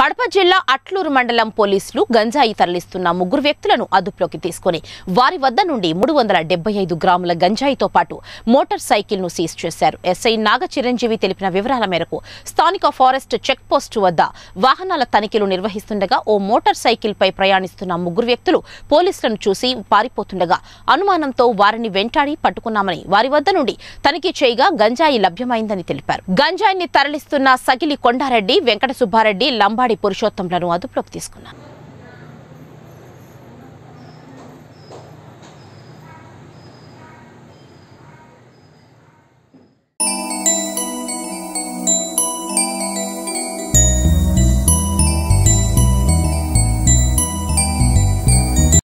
కడప జిల్లా అట్లూరు మండలం పోలీసులు గంజాయి తరలిస్తున్న ముగ్గురు వ్యక్తులను అదుపులోకి తీసుకుని వారి వద్ద నుండి 375 గ్రాముల గంజాయితో పాటు మోటార్ సైకిల్ ను సీజ్ చేశారు. ఎస్ఐ నాగ చిరంజీవి తెలిపిన వివరాల మేరకు స్థానిక ఫారెస్ట్ చెక్ పోస్ట్ వద్ద వాహనాల తనిఖీలు నిర్వహిస్తుండగా ఓ మోటార్ సైకిల్ పై ప్రయాణిస్తున్న ముగ్గురు వ్యక్తులు పోలీసులను చూసి పారిపోతుండగా అనుమానంతో వారిని వెంటాడి పట్టుకున్నామని వారి వద్ద నుండి తనిఖీ చేయగా గంజాయి లభ్యమైందని తెలిపారు. గంజాయిని తరలిస్తున్న సగిలి కొండారెడ్డి, వెంకట సుబ్బారెడ్డి, లంబాడి పురుషోత్తంలను అదుపులోకి తీసుకున్నారు.